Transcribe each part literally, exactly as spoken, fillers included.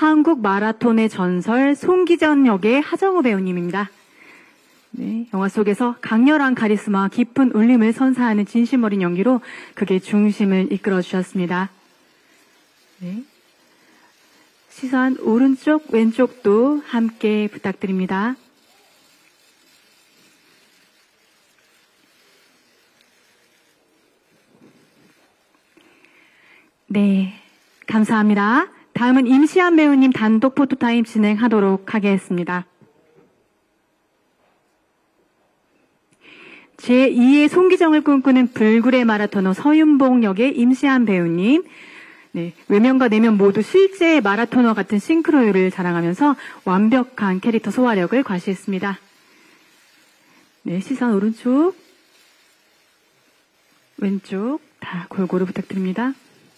한국 마라톤의 전설 송기전 역의 하정우 배우님입니다. 네, 영화 속에서 강렬한 카리스마와 깊은 울림을 선사하는 진심 어린 연기로 극의 중심을 이끌어 주셨습니다. 네. 시선 오른쪽 왼쪽도 함께 부탁드립니다. 네, 감사합니다. 다음은 임시완 배우님 단독 포토타임 진행하도록 하겠습니다. 제이의 송기정을 꿈꾸는 불굴의 마라토너 서윤복 역의 임시완 배우님. 네, 외면과 내면 모두 실제 마라토너 같은 싱크로율을 자랑하면서 완벽한 캐릭터 소화력을 과시했습니다. 네, 시선 오른쪽, 왼쪽 다 골고루 부탁드립니다.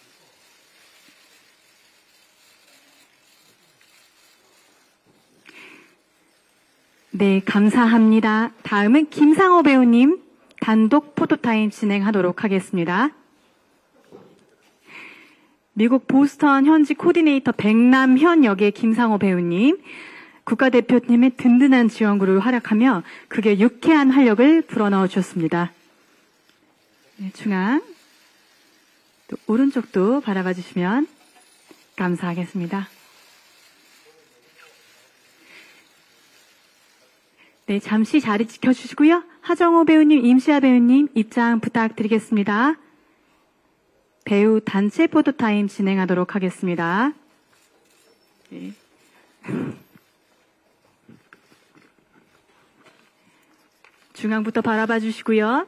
네, 감사합니다. 다음은 김상호 배우님 단독 포토타임 진행하도록 하겠습니다. 미국 보스턴 현지 코디네이터 백남현 역의 김상호 배우님, 국가대표팀의 든든한 지원구를 활약하며 극의 유쾌한 활력을 불어넣어 주셨습니다. 네, 중앙, 또 오른쪽도 바라봐 주시면 감사하겠습니다. 네, 잠시 자리 지켜주시고요. 하정우 배우님, 임시아 배우님 입장 부탁드리겠습니다. 배우 단체 포토타임 진행하도록 하겠습니다. 네. 중앙부터 바라봐 주시고요.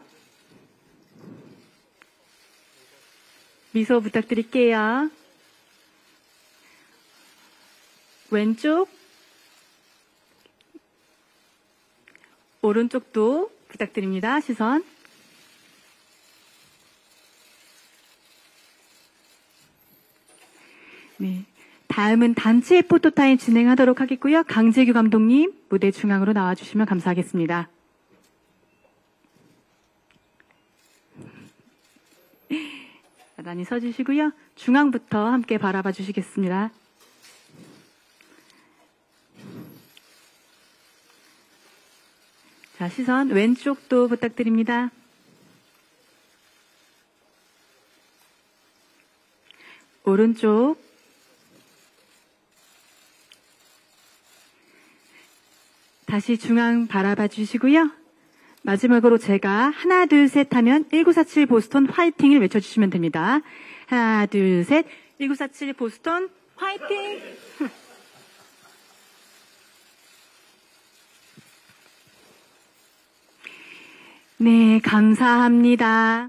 미소 부탁드릴게요. 왼쪽, 오른쪽도 부탁드립니다. 시선. 네, 다음은 단체 포토타임 진행하도록 하겠고요. 강재규 감독님 무대 중앙으로 나와주시면 감사하겠습니다. 나란히 서주시고요. 중앙부터 함께 바라봐 주시겠습니다. 자, 시선 왼쪽도 부탁드립니다. 오른쪽, 다시 중앙 바라봐 주시고요. 마지막으로 제가 하나 둘 셋 하면 일구사칠 보스턴 화이팅을 외쳐주시면 됩니다. 하나 둘 셋, 일구사칠 보스턴 화이팅! 네, 감사합니다.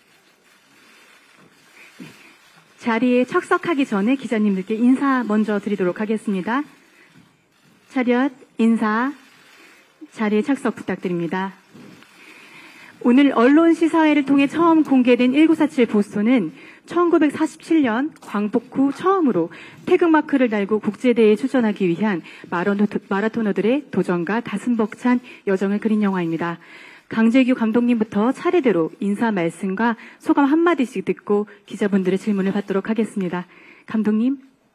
자리에 착석하기 전에 기자님들께 인사 먼저 드리도록 하겠습니다. 차렷, 인사, 자리에 착석 부탁드립니다. 오늘 언론 시사회를 통해 처음 공개된 일구사칠 보스턴은 천구백사십칠 년 광복 후 처음으로 태극마크를 달고 국제대회에 출전하기 위한 마라토너들의 도전과 가슴 벅찬 여정을 그린 영화입니다. 강재규 감독님부터 차례대로 인사 말씀과 소감 한마디씩 듣고 기자분들의 질문을 받도록 하겠습니다. 감독님.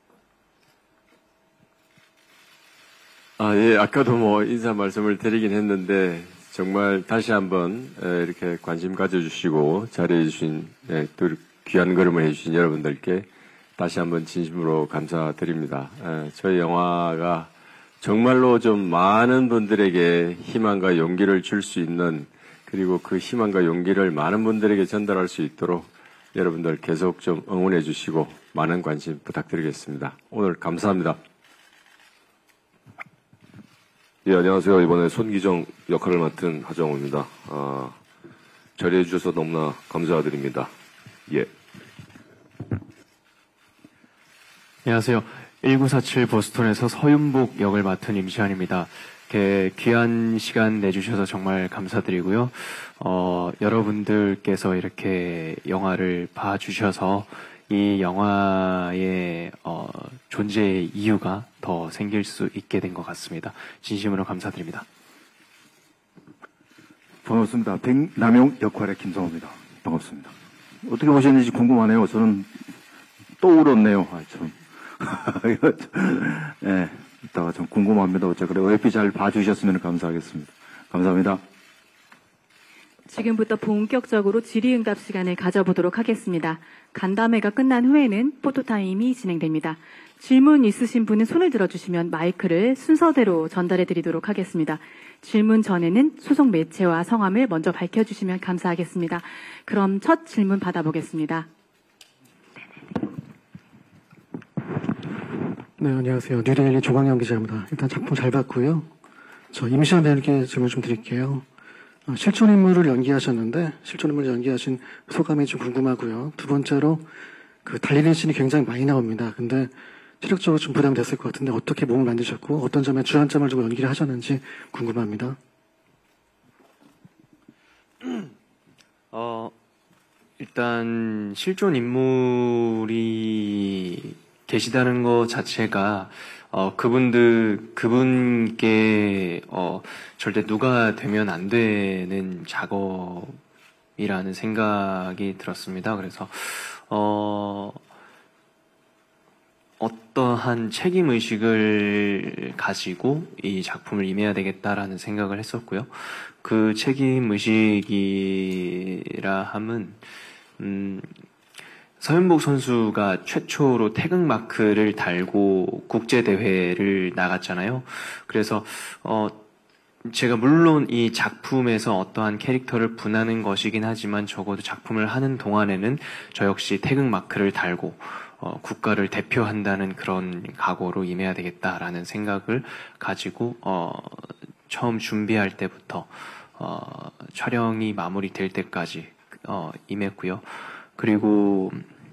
아, 예, 아까도 뭐 인사 말씀을 드리긴 했는데 정말 다시 한번 이렇게 관심 가져주시고 잘해주신 또 귀한 걸음을 해주신 여러분들께 다시 한번 진심으로 감사드립니다. 저희 영화가 정말로 좀 많은 분들에게 희망과 용기를 줄 수 있는, 그리고 그 희망과 용기를 많은 분들에게 전달할 수 있도록 여러분들 계속 좀 응원해 주시고 많은 관심 부탁드리겠습니다. 오늘 감사합니다. 예, 안녕하세요. 이번에 손기정 역할을 맡은 하정우입니다. 아, 자리해 주셔서 너무나 감사드립니다. 예. 안녕하세요. 일구사칠 보스턴에서 서윤복 역을 맡은 임시완입니다. 이렇게 귀한 시간 내주셔서 정말 감사드리고요. 어, 여러분들께서 이렇게 영화를 봐주셔서 이 영화의 어, 존재의 이유가 더 생길 수 있게 된 것 같습니다. 진심으로 감사드립니다. 반갑습니다. 백남용 역할의 김성호입니다. 반갑습니다. 어떻게 보셨는지 궁금하네요. 저는 또 울었네요. 아, 참. 예, 이따가 좀 궁금합니다. 어째 그래. 오에피 잘 봐주셨으면 감사하겠습니다. 감사합니다. 지금부터 본격적으로 질의응답 시간을 가져보도록 하겠습니다. 간담회가 끝난 후에는 포토타임이 진행됩니다. 질문 있으신 분은 손을 들어주시면 마이크를 순서대로 전달해 드리도록 하겠습니다. 질문 전에는 소속 매체와 성함을 먼저 밝혀주시면 감사하겠습니다. 그럼 첫 질문 받아보겠습니다. 네, 안녕하세요. 뉴데일리 조광영 기자입니다. 일단 작품 잘 봤고요. 저 임시완 배우님께 질문 좀 드릴게요. 어, 실존 인물을 연기하셨는데 실존 인물을 연기하신 소감이 좀 궁금하고요. 두 번째로 그 달리는 씬이 굉장히 많이 나옵니다. 근데 체력적으로 좀 부담됐을 것 같은데 어떻게 몸을 만드셨고 어떤 점에 주안점을 두고 연기를 하셨는지 궁금합니다. 어, 일단 실존 인물이 계시다는 것 자체가 어, 그분들, 그분께, 어, 절대 누가 되면 안 되는 작업이라는 생각이 들었습니다. 그래서, 어, 어떠한 책임의식을 가지고 이 작품을 임해야 되겠다라는 생각을 했었고요. 그 책임의식이라 함은, 음, 서윤복 선수가 최초로 태극마크를 달고 국제대회를 나갔잖아요. 그래서, 어, 제가 물론 이 작품에서 어떠한 캐릭터를 분하는 것이긴 하지만 적어도 작품을 하는 동안에는 저 역시 태극마크를 달고, 어, 국가를 대표한다는 그런 각오로 임해야 되겠다라는 생각을 가지고, 어, 처음 준비할 때부터, 어, 촬영이 마무리될 때까지, 어, 임했고요. 그리고,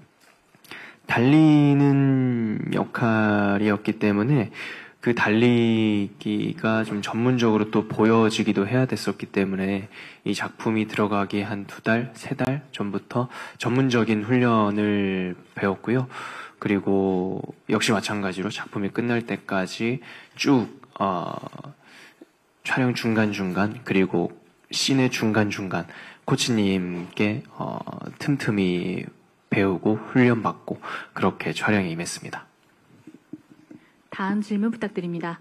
달리는 역할이었기 때문에 그 달리기가 좀 전문적으로 또 보여지기도 해야 됐었기 때문에 이 작품이 들어가기 한 두 달, 세 달 전부터 전문적인 훈련을 배웠고요. 그리고 역시 마찬가지로 작품이 끝날 때까지 쭉 어, 촬영 중간중간 그리고 씬의 중간중간 코치님께 어, 틈틈이 배우고 훈련받고 그렇게 촬영에 임했습니다. 다음 질문 부탁드립니다.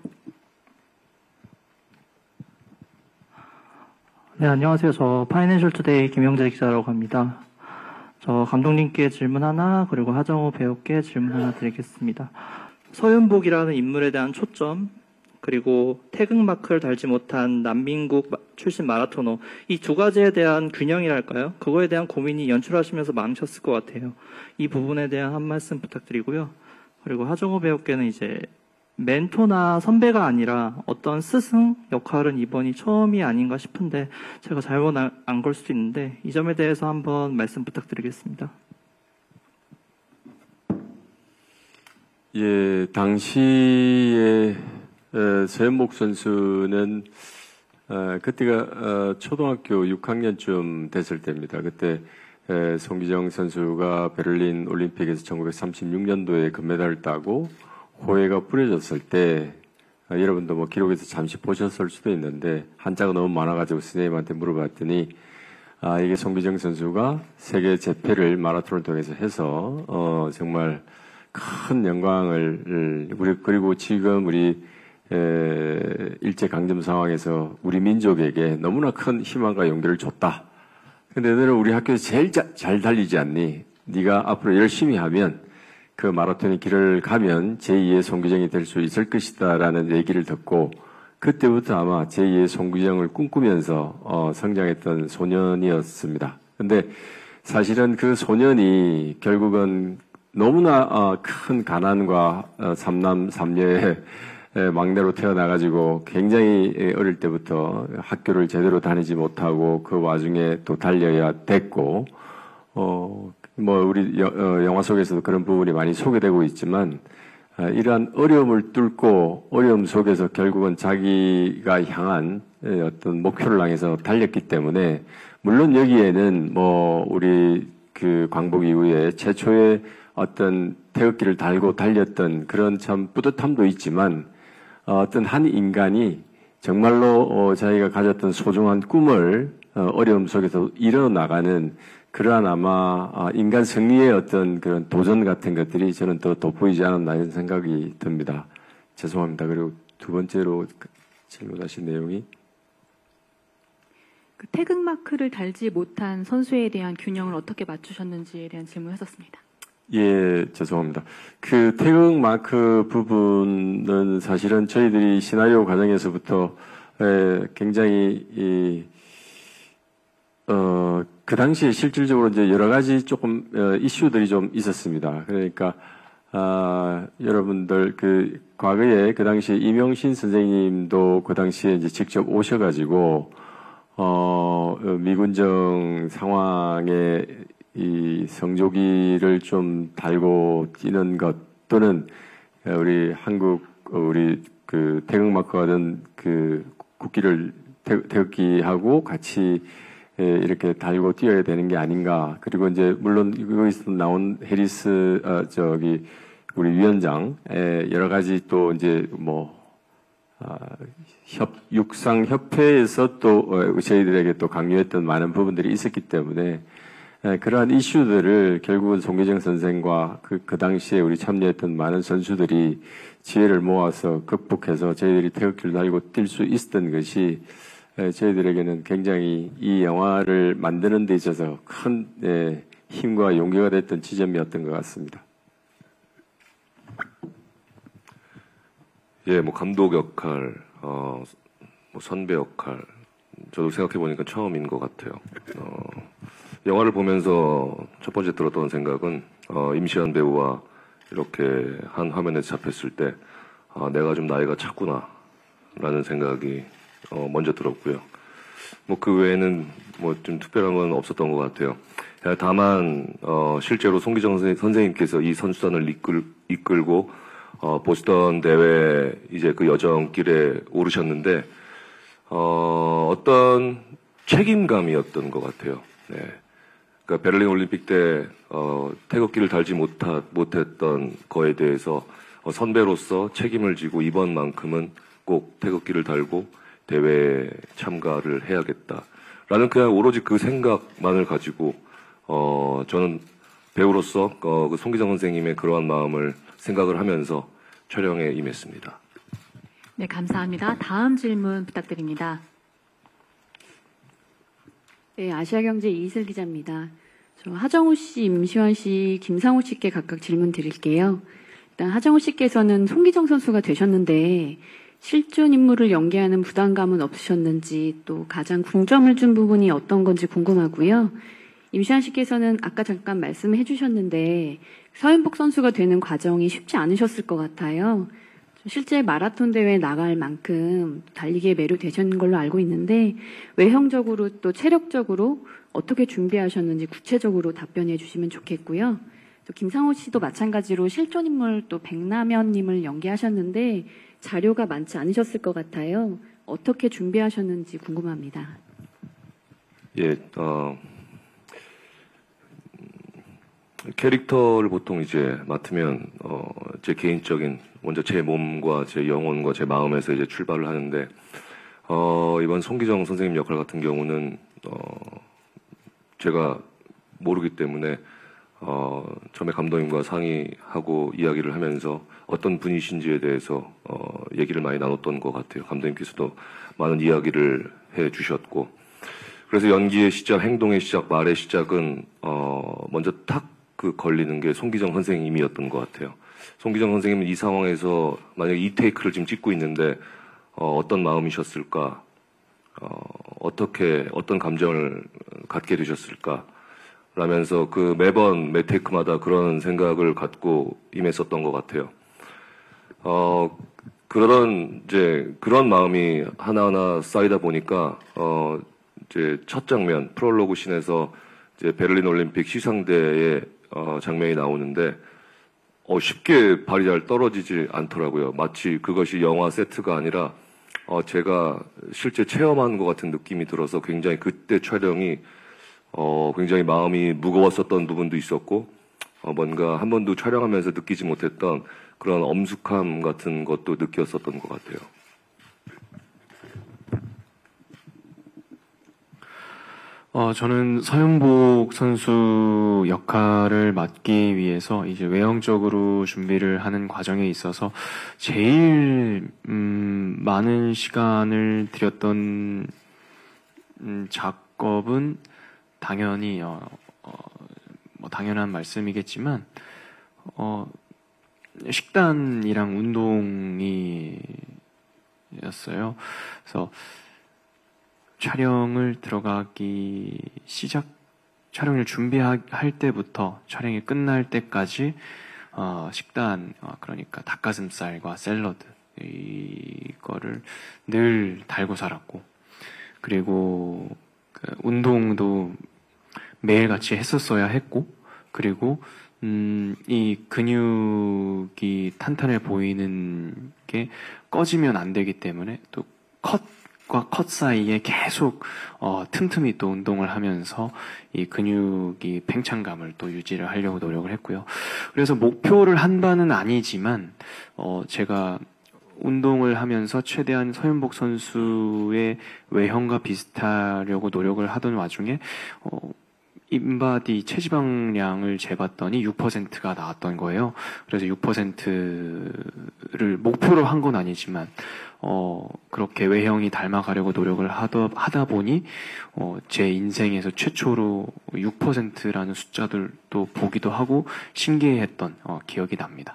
네, 안녕하세요. 저 파이낸셜 투데이 김영재 기자라고 합니다. 저 감독님께 질문 하나, 그리고 하정우 배우께 질문 하나 드리겠습니다. 서윤복이라는 인물에 대한 초점, 그리고 태극마크를 달지 못한 난민국 출신 마라토너, 이 두 가지에 대한 균형이랄까요? 그거에 대한 고민이 연출하시면서 많으셨을 것 같아요. 이 부분에 대한 한 말씀 부탁드리고요. 그리고 하정우 배우께는 이제 멘토나 선배가 아니라 어떤 스승 역할은 이번이 처음이 아닌가 싶은데 제가 잘못 안 걸 수도 있는데 이 점에 대해서 한번 말씀 부탁드리겠습니다. 예, 당시에 어, 서현복 선수는 어, 그때가 어, 초등학교 육 학년쯤 됐을 때입니다. 그때 에, 송기정 선수가 베를린 올림픽에서 천구백삼십육 년도에 금메달을 따고 호해가 뿌려졌을 때 어, 여러분도 뭐 기록에서 잠시 보셨을 수도 있는데 한자가 너무 많아가지고 선생님한테 물어봤더니 아 이게 송기정 선수가 세계 재패를 마라톤을 통해서 해서 어, 정말 큰 영광을 우리 그리고 지금 우리 에, 일제 강점 상황에서 우리 민족에게 너무나 큰 희망과 용기를 줬다. 근데 너는 우리 학교에서 제일 자, 잘 달리지 않니? 네가 앞으로 열심히 하면 그 마라톤의 길을 가면 제이의 송기정이 될 수 있을 것이다라는 얘기를 듣고 그때부터 아마 제이의 송기정을 꿈꾸면서 어, 성장했던 소년이었습니다. 근데 사실은 그 소년이 결국은 너무나 어, 큰 가난과 어, 삼남 삼녀의 막내로 태어나가지고 굉장히 어릴 때부터 학교를 제대로 다니지 못하고 그 와중에 또 달려야 됐고, 어, 뭐 우리 여, 어, 영화 속에서도 그런 부분이 많이 소개되고 있지만, 어, 이러한 어려움을 뚫고 어려움 속에서 결국은 자기가 향한 어떤 목표를 향해서 달렸기 때문에, 물론 여기에는 뭐 우리 그 광복 이후에 최초의 어떤 태극기를 달고 달렸던 그런 참 뿌듯함도 있지만, 어떤 한 인간이 정말로 어, 자기가 가졌던 소중한 꿈을 어, 어려움 속에서 이뤄나가는 그러한 아마 아, 인간 승리의 어떤 그런 도전 같은 것들이 저는 더 돋보이지 않았나 이런 생각이 듭니다. 죄송합니다. 그리고 두 번째로 질문하신 내용이 그 태극마크를 달지 못한 선수에 대한 균형을 어떻게 맞추셨는지에 대한 질문을 했었습니다. 예, 죄송합니다. 그 태극 마크 부분은 사실은 저희들이 시나리오 과정에서부터 에, 굉장히 이, 어, 그 당시에 실질적으로 이제 여러 가지 조금 어, 이슈들이 좀 있었습니다. 그러니까 아, 여러분들 그 과거에 그 당시에 이명신 선생님도 그 당시에 이제 직접 오셔가지고 어, 미군정 상황에 이 성조기를 좀 달고 뛰는 것 또는 우리 한국 우리 그 태극마크가 된 그 국기를 태, 태극기하고 같이 이렇게 달고 뛰어야 되는 게 아닌가. 그리고 이제 물론 여기서 나온 해리스 어, 저기 우리 위원장 여러 가지 또 이제 뭐 아, 협, 육상 협회에서 또 어, 저희들에게 또 강요했던 많은 부분들이 있었기 때문에 에, 그러한 이슈들을 결국은 송기정 선생과 그, 그 당시에 우리 참여했던 많은 선수들이 지혜를 모아서 극복해서 저희들이 태극기를 달고 뛸 수 있었던 것이 에, 저희들에게는 굉장히 이 영화를 만드는 데 있어서 큰 에, 힘과 용기가 됐던 지점이었던 것 같습니다. 예, 뭐 감독 역할, 어, 뭐 선배 역할, 저도 생각해 보니까 처음인 것 같아요. 어, 영화를 보면서 첫 번째 들었던 생각은 어, 임시완 배우와 이렇게 한 화면에 잡혔을 때 아, 내가 좀 나이가 찼구나라는 생각이 어, 먼저 들었고요. 뭐 그 외에는 뭐 좀 특별한 건 없었던 것 같아요. 다만 어, 실제로 송기정 선생님께서 이 선수단을 이끌, 이끌고 어, 보스턴 대회 이제 그 여정길에 오르셨는데 어, 어떤 책임감이었던 것 같아요. 네. 그러니까 베를린 올림픽 때 어, 태극기를 달지 못하, 못했던 거에 대해서 어, 선배로서 책임을 지고 이번만큼은 꼭 태극기를 달고 대회에 참가를 해야겠다라는 그냥 오로지 그 생각만을 가지고 어, 저는 배우로서 어, 그 송기정 선생님의 그러한 마음을 생각을 하면서 촬영에 임했습니다. 네, 감사합니다. 다음 질문 부탁드립니다. 네, 아시아경제 이슬 기자입니다. 저 하정우 씨, 임시완 씨, 김상우 씨께 각각 질문 드릴게요. 일단 하정우 씨께서는 송기정 선수가 되셨는데 실존 인물을 연기하는 부담감은 없으셨는지 또 가장 궁점을 준 부분이 어떤 건지 궁금하고요. 임시완 씨께서는 아까 잠깐 말씀해 주셨는데 서윤복 선수가 되는 과정이 쉽지 않으셨을 것 같아요. 실제 마라톤 대회에 나갈 만큼 달리기에 매료되신 걸로 알고 있는데 외형적으로 또 체력적으로 어떻게 준비하셨는지 구체적으로 답변해 주시면 좋겠고요. 또 김상호 씨도 마찬가지로 실존 인물 또 백남현님을 연기하셨는데 자료가 많지 않으셨을 것 같아요. 어떻게 준비하셨는지 궁금합니다. 예, 어, 캐릭터를 보통 이제 맡으면 어, 제 개인적인 먼저 제 몸과 제 영혼과 제 마음에서 이제 출발을 하는데 어, 이번 송기정 선생님 역할 같은 경우는 어, 제가 모르기 때문에 어, 처음에 감독님과 상의하고 이야기를 하면서 어떤 분이신지에 대해서 어, 얘기를 많이 나눴던 것 같아요. 감독님께서도 많은 이야기를 해주셨고 그래서 연기의 시작, 행동의 시작, 말의 시작은 어, 먼저 탁 그 걸리는 게 송기정 선생님이었던 것 같아요. 송기정 선생님은 이 상황에서 만약에 이 테이크를 지금 찍고 있는데 어, 어떤 마음이셨을까? 어, 어떻게 어떤 감정을 갖게 되셨을까? 라면서 그 매번 매 테이크마다 그런 생각을 갖고 임했었던 것 같아요. 어, 그런 이제 그런 마음이 하나하나 쌓이다 보니까 어, 이제 첫 장면 프롤로그 씬에서 이제 베를린 올림픽 시상대에 어, 장면이 나오는데 어, 쉽게 발이 잘 떨어지지 않더라고요. 마치 그것이 영화 세트가 아니라 어, 제가 실제 체험한 것 같은 느낌이 들어서 굉장히 그때 촬영이 어, 굉장히 마음이 무거웠었던 부분도 있었고 어, 뭔가 한 번도 촬영하면서 느끼지 못했던 그런 엄숙함 같은 것도 느꼈었던 것 같아요. 어, 저는 서윤복 선수 역할을 맡기 위해서 이제 외형적으로 준비를 하는 과정에 있어서 제일, 음, 많은 시간을 들였던, 음, 작업은 당연히, 어, 어, 뭐, 당연한 말씀이겠지만, 어, 식단이랑 운동이 였어요. 그래서, 촬영을 들어가기 시작 촬영을 준비할 때부터 촬영이 끝날 때까지 어, 식단 어, 그러니까 닭가슴살과 샐러드 이거를 늘 달고 살았고 그리고 그 운동도 매일같이 했었어야 했고 그리고 음, 이 근육이 탄탄해 보이는 게 꺼지면 안 되기 때문에 또 컷 컷 사이에 계속 어, 틈틈이 또 운동을 하면서 이 근육이 팽창감을 또 유지를 하려고 노력을 했고요. 그래서 목표를 한 바는 아니지만 어, 제가 운동을 하면서 최대한 서윤복 선수의 외형과 비슷하려고 노력을 하던 와중에 어, 인바디 체지방량을 재봤더니 육 퍼센트가 나왔던 거예요. 그래서 육 퍼센트를 목표로 한 건 아니지만 어, 그렇게 외형이 닮아가려고 노력을 하다, 하다 보니, 어, 제 인생에서 최초로 육 퍼센트라는 숫자들도 보기도 하고 신기해했던, 어, 기억이 납니다.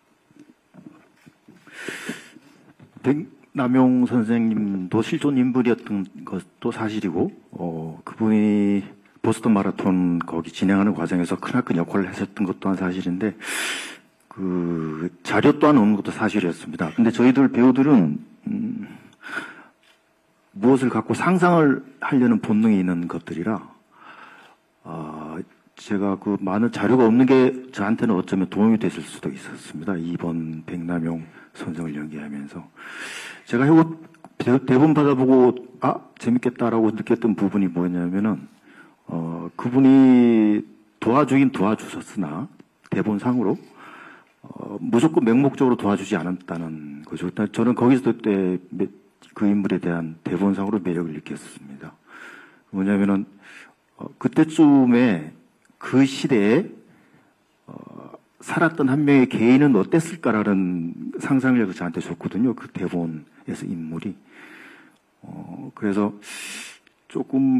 백남용 선생님도 실존 인물이었던 것도 사실이고, 어, 그분이 보스턴 마라톤 거기 진행하는 과정에서 크나큰 역할을 하셨던 것도 한 사실인데, 그, 자료 또한 없는 것도 사실이었습니다. 근데 저희들 배우들은, 음, 무엇을 갖고 상상을 하려는 본능이 있는 것들이라, 어, 제가 그 많은 자료가 없는 게 저한테는 어쩌면 도움이 됐을 수도 있었습니다. 이번 백남용 선생을 연기하면서. 제가 해고 대본 받아보고, 아, 재밌겠다라고 느꼈던 부분이 뭐냐면은, 어, 그분이 도와주긴 도와주셨으나, 대본상으로, 어, 무조건 맹목적으로 도와주지 않았다는 거죠. 저는 거기서 때 그 인물에 대한 대본상으로 매력을 느꼈습니다. 뭐냐면은, 어, 그때쯤에 그 시대에, 어, 살았던 한 명의 개인은 어땠을까라는 상상력을 저한테 줬거든요. 그 대본에서 인물이. 어, 그래서 조금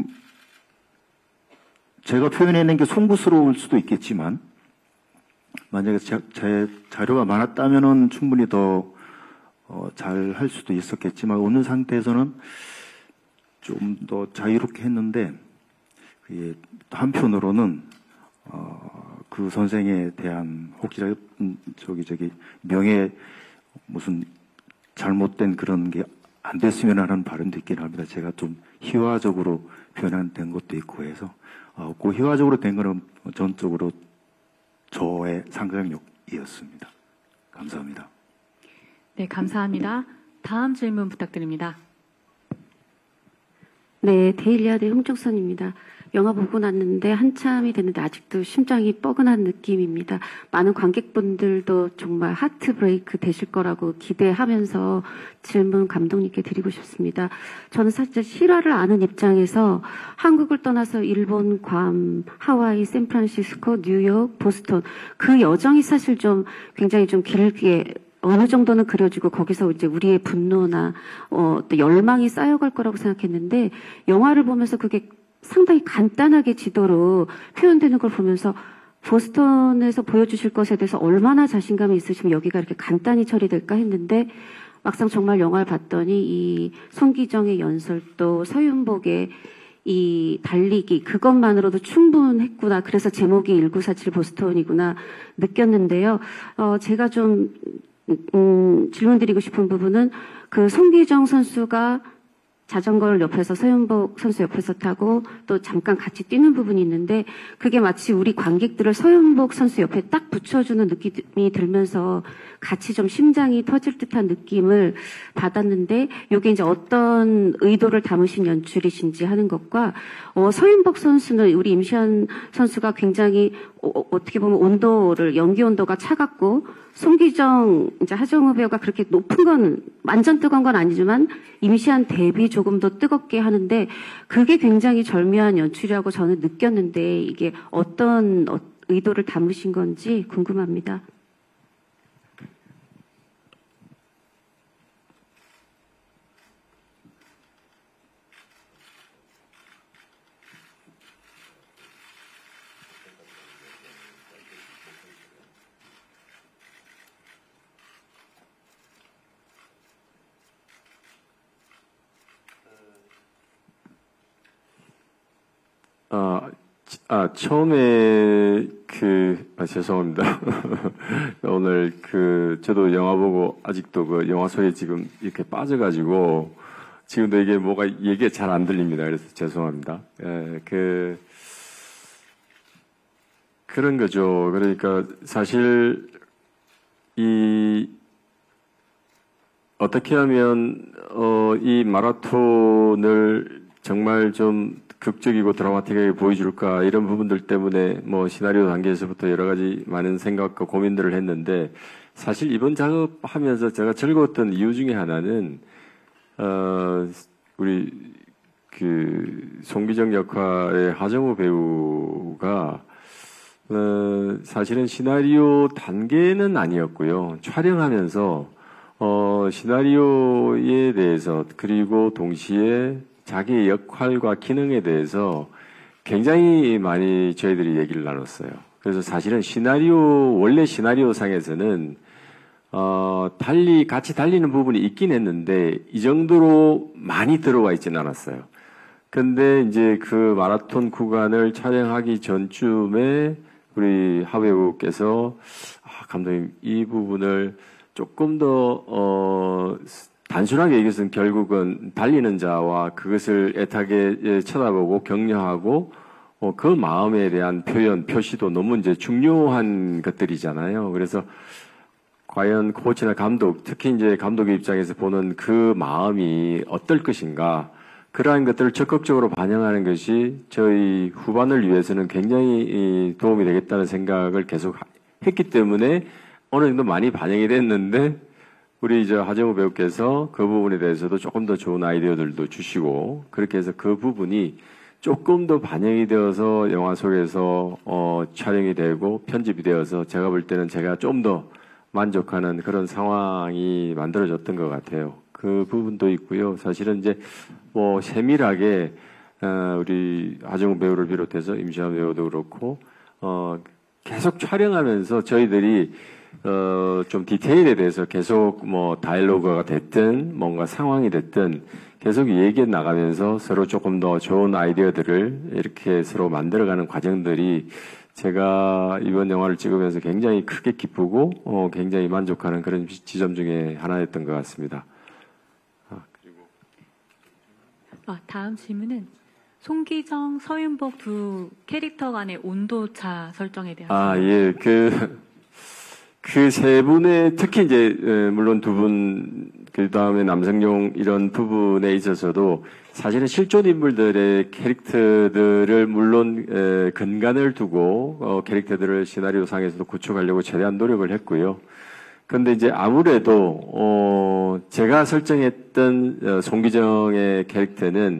제가 표현해낸 게 송구스러울 수도 있겠지만, 만약에 제, 제 자료가 많았다면은 충분히 더, 어, 잘 할 수도 있었겠지만, 오늘 상태에서는 좀 더 자유롭게 했는데, 그 한편으로는, 어, 그 선생에 대한, 혹시, 저기, 저기, 명예, 무슨, 잘못된 그런 게 안 됐으면 하는 바람도 있긴 합니다. 제가 좀 희화적으로 표현된 것도 있고 해서, 어, 그 희화적으로 된 거는 전적으로 저의 상상력이었습니다. 감사합니다. 네, 감사합니다. 다음 질문 부탁드립니다. 네, 데일리아드 홍정선입니다. 영화 보고 났는데 한참이 됐는데 아직도 심장이 뻐근한 느낌입니다. 많은 관객분들도 정말 하트 브레이크 되실 거라고 기대하면서 질문 감독님께 드리고 싶습니다. 저는 사실 실화를 아는 입장에서 한국을 떠나서 일본, 괌, 하와이, 샌프란시스코, 뉴욕, 보스턴 그 여정이 사실 좀 굉장히 좀 길게 어느 정도는 그려지고 거기서 이제 우리의 분노나 어, 또 열망이 쌓여갈 거라고 생각했는데 영화를 보면서 그게 상당히 간단하게 지도로 표현되는 걸 보면서 보스턴에서 보여주실 것에 대해서 얼마나 자신감이 있으시면 여기가 이렇게 간단히 처리될까 했는데 막상 정말 영화를 봤더니 이 손기정의 연설도 서윤복의 이 달리기 그것만으로도 충분했구나. 그래서 제목이 천구백사십칠 보스턴이구나 느꼈는데요. 어, 제가 좀 음, 질문드리고 싶은 부분은 그 손기정 선수가 자전거를 옆에서 서윤복 선수 옆에서 타고 또 잠깐 같이 뛰는 부분이 있는데 그게 마치 우리 관객들을 서윤복 선수 옆에 딱 붙여주는 느낌이 들면서 같이 좀 심장이 터질 듯한 느낌을 받았는데 이게 이제 어떤 의도를 담으신 연출이신지 하는 것과 어, 서윤복 선수는 우리 임시완 선수가 굉장히 어, 어떻게 보면 온도를 연기 온도가 차갑고 송기정 이제 하정우 배우가 그렇게 높은 건 완전 뜨거운 건 아니지만 임시한 대비 조금 더 뜨겁게 하는데 그게 굉장히 절묘한 연출이라고 저는 느꼈는데 이게 어떤 의도를 담으신 건지 궁금합니다. 아, 아, 처음에 그, 아, 죄송합니다. 오늘 그, 저도 영화 보고 아직도 그 영화 속에 지금 이렇게 빠져가지고 지금도 이게 뭐가 얘기가 잘 안 들립니다. 그래서 죄송합니다. 예, 그, 그런 거죠. 그러니까 사실 이, 어떻게 하면, 어, 이 마라톤을 정말 좀 극적이고 드라마틱하게 보여줄까 이런 부분들 때문에 뭐 시나리오 단계에서부터 여러 가지 많은 생각과 고민들을 했는데 사실 이번 작업하면서 제가 즐거웠던 이유 중에 하나는 어 우리 그 송기정 역할의 하정우 배우가 어 사실은 시나리오 단계는 아니었고요. 촬영하면서 어 시나리오에 대해서 그리고 동시에 자기의 역할과 기능에 대해서 굉장히 많이 저희들이 얘기를 나눴어요. 그래서 사실은 시나리오, 원래 시나리오 상에서는, 어, 달리, 같이 달리는 부분이 있긴 했는데, 이 정도로 많이 들어와 있지는 않았어요. 근데 이제 그 마라톤 구간을 촬영하기 전쯤에 우리 하 배우께서, 아, 감독님, 이 부분을 조금 더, 어, 단순하게 얘기해서는 결국은 달리는 자와 그것을 애타게 쳐다보고 격려하고 어, 그 마음에 대한 표현, 표시도 너무 이제 중요한 것들이잖아요. 그래서 과연 코치나 감독, 특히 이제 감독의 입장에서 보는 그 마음이 어떨 것인가, 그러한 것들을 적극적으로 반영하는 것이 저희 후반을 위해서는 굉장히 도움이 되겠다는 생각을 계속 했기 때문에 어느 정도 많이 반영이 됐는데 우리 이제 하정우 배우께서 그 부분에 대해서도 조금 더 좋은 아이디어들도 주시고 그렇게 해서 그 부분이 조금 더 반영이 되어서 영화 속에서 어, 촬영이 되고 편집이 되어서 제가 볼 때는 제가 좀 더 만족하는 그런 상황이 만들어졌던 것 같아요. 그 부분도 있고요. 사실은 이제 뭐 세밀하게 어, 우리 하정우 배우를 비롯해서 임시완 배우도 그렇고 어, 계속 촬영하면서 저희들이 어, 좀 디테일에 대해서 계속 뭐 다이alo그가 됐든 뭔가 상황이 됐든 계속 얘기해 나가면서 서로 조금 더 좋은 아이디어들을 이렇게 서로 만들어가는 과정들이 제가 이번 영화를 찍으면서 굉장히 크게 기쁘고 어, 굉장히 만족하는 그런 지점 중에 하나였던 것 같습니다. 아, 그리고 아, 다음 질문은 송기정, 서윤복 두 캐릭터 간의 온도차 설정에 대한. 아, 예, 그. 그 세 분의, 특히 이제, 물론 두 분, 그 다음에 남성용 이런 부분에 있어서도 사실은 실존 인물들의 캐릭터들을 물론, 에, 근간을 두고, 어, 캐릭터들을 시나리오 상에서도 구축하려고 최대한 노력을 했고요. 근데 이제 아무래도, 어, 제가 설정했던 어, 송기정의 캐릭터는